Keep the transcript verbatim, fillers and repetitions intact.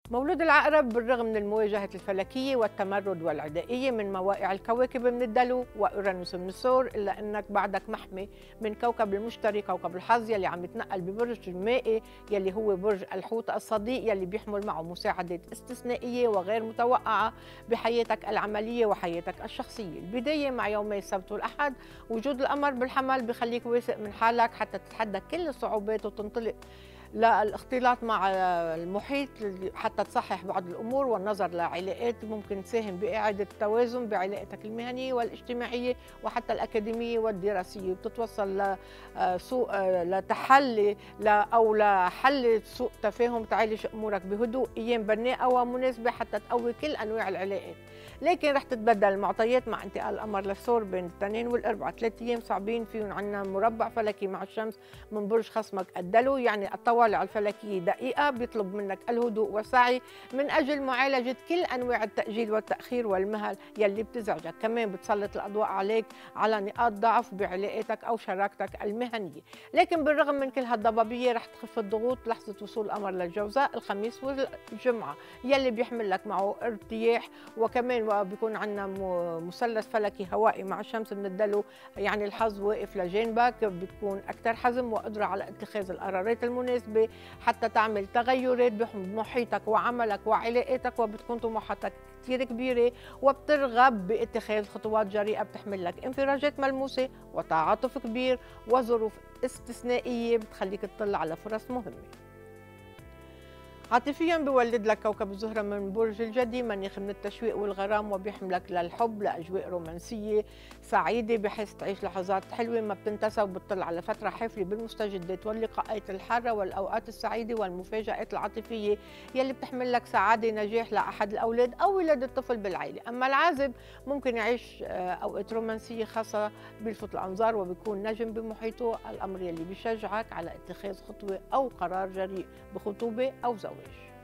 مولود العقرب بالرغم من المواجهة الفلكية والتمرد والعدائية من موائع الكواكب من الدلو وأورانوس من الثور، إلا أنك بعدك محمي من كوكب المشتري كوكب الحظ يلي عم يتنقل ببرج المائي يلي هو برج الحوت الصديق، يلي بيحمل معه مساعدات استثنائية وغير متوقعة بحياتك العملية وحياتك الشخصية. البداية مع يومي السبت والأحد، وجود القمر بالحمل بخليك واثق من حالك حتى تتحدى كل الصعوبات وتنطلق للاختلاط مع المحيط حتى تصحح بعض الأمور، والنظر لعلاقات ممكن تساهم بإعادة التوازن بعلاقتك المهنية والاجتماعية وحتى الأكاديمية والدراسية، وبتتوصل لسوء لتحلي أو لحل سوء تفاهم تعالج أمورك بهدوء. أيام بناءة ومناسبة حتى تقوي كل أنواع العلاقات، لكن رح تتبدل المعطيات مع انتقال القمر للثور بين الاثنين والاربعاء. ثلاث ايام صعبين فيهم عندنا مربع فلكي مع الشمس من برج خصمك الدلو، يعني الطوالع الفلكيه دقيقه بيطلب منك الهدوء والسعي من اجل معالجه كل انواع التاجيل والتاخير والمهل يلي بتزعجك. كمان بتسلط الاضواء عليك على نقاط ضعف بعلاقاتك او شراكتك المهنيه، لكن بالرغم من كل هالضبابيه رح تخف الضغوط لحظه وصول القمر للجوزاء الخميس والجمعه يلي بيحمل لك معه ارتياح. وكمان بيكون عندنا مثلث فلكي هوائي مع الشمس من الدلو، يعني الحظ واقف لجانبك، بتكون أكثر حزم وقدرة على اتخاذ القرارات المناسبة حتى تعمل تغيرات بمحيطك وعملك وعلاقاتك، وبتكون طموحاتك كثير كبيرة وبترغب باتخاذ خطوات جريئة بتحمل لك انفراجات ملموسة وتعاطف كبير وظروف استثنائية بتخليك تطلع على فرص مهمة. عاطفيا بيولد لك كوكب الزهرة من برج الجدي مناخ من التشويق والغرام، وبيحملك للحب لأجواء رومانسية سعيدة بحيث تعيش لحظات حلوة ما بتنتسى، وبتطل على فترة حافلة بالمستجدات واللقاءات الحارة والأوقات السعيدة والمفاجآت العاطفية يلي بتحمل لك سعادة نجاح لأحد الأولاد أو ولادة الطفل بالعائلة. أما العازب ممكن يعيش أوقات رومانسية خاصة بيلفت الأنظار وبيكون نجم بمحيطه، الأمر يلي بيشجعك على اتخاذ خطوة أو قرار جريء بخطوبة أو زواج.